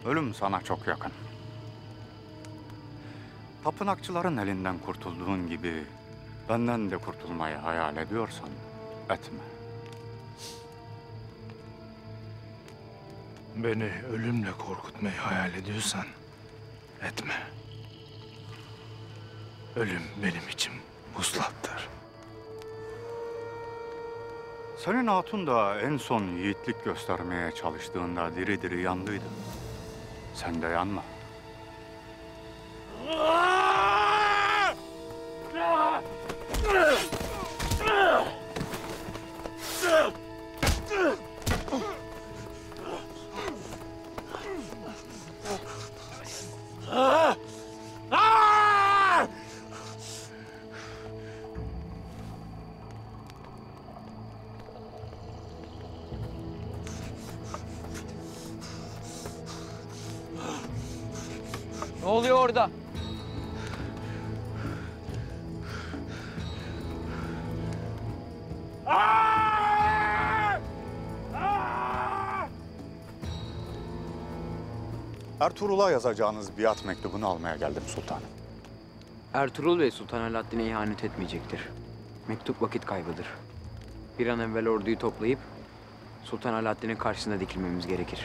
Ölüm sana çok yakın. Tapınakçıların elinden kurtulduğun gibi benden de kurtulmayı hayal ediyorsan etme. Beni ölümle korkutmayı hayal ediyorsan etme. Ölüm benim için vuslattır. Senin hatun da en son yiğitlik göstermeye çalıştığında diri diri yandıydı. Sen de yanma. Ne oluyor orada? Ertuğrul'a yazacağınız biat mektubunu almaya geldim sultanım. Ertuğrul Bey Sultan Alaaddin'e ihanet etmeyecektir. Mektup vakit kaybıdır. Bir an evvel orduyu toplayıp Sultan Alaaddin'in karşısına dikilmemiz gerekir.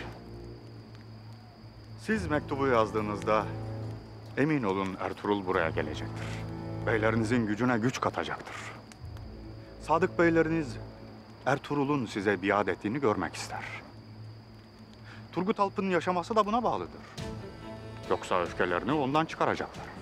Siz mektubu yazdığınızda emin olun Ertuğrul buraya gelecektir. Beylerinizin gücüne güç katacaktır. Sadık beyleriniz Ertuğrul'un size biat ettiğini görmek ister. Turgut Alp'ın yaşaması da buna bağlıdır. Yoksa öfkelerini ondan çıkaracaklar.